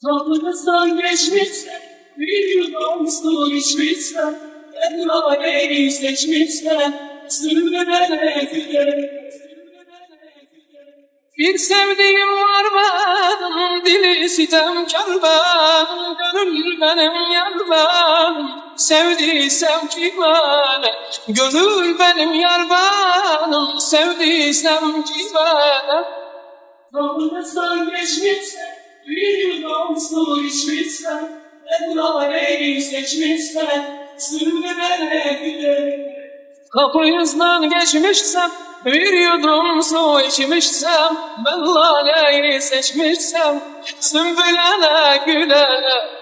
Tanrı'ndan geçmişsen, bir yudum su içmişsen, ben laleyi seçmişsen, sürmene güle. Bir sevdiğim var benim, dili sitemkar benim, gönül benim yar benim, sevdiysem kime, gönül benim yar benim, sevdiysem kime. Tanrı'dan geçmişsen, bir yudum su içmişsen, ben laleyi seçmişsen, sürmene güle. Kapınızdan geçmişsem, bir yudum su içmişsem, ben laleyi seçmişsem, sümbülene gülene.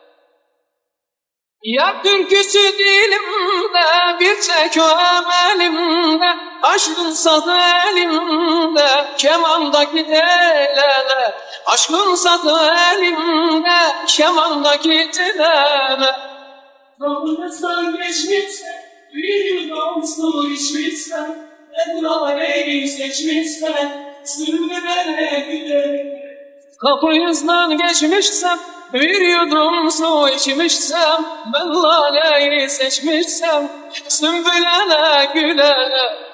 Yar türküsü dilimde, bir tek o emelimde, aşkın sazı elimde, kemandaki telele. Aşkın sazı elimde, kemandaki telele. Tanrı'dan geçmişsen, bir yudum su içmişsen, ben laleyi seçmişsen, sürmene güle. Kapınızdan geçmişsem, bir yudum su içmişsem, ben laleyi seçmişsem, sümbülene gülene.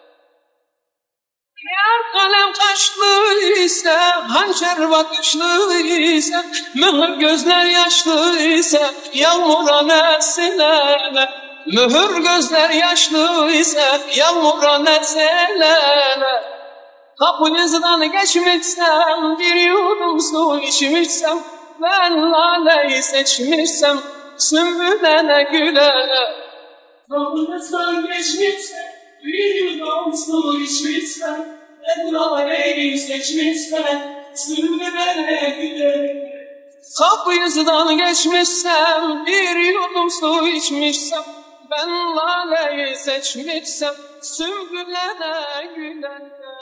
Yar kalem kaşlı ise, hançer bakışlı ise, mühür gözler yaşlı ise, yağmura nesilene. Mühür gözler yaşlı ise, yağmura nesilene. Kapınızdan geçmişsem, bir yudum su içmişsem, ben laleyi seçmişsem, sümbülene gülene. Tanrı'dan geçmişsem, bir yudum su içmişsem, ben laleyi seçmişsem, sümbülene gülene. Kapınızdan geçmişsem, bir yudum su içmişsem, ben laleyi seçmişsem, sümbülene gülene.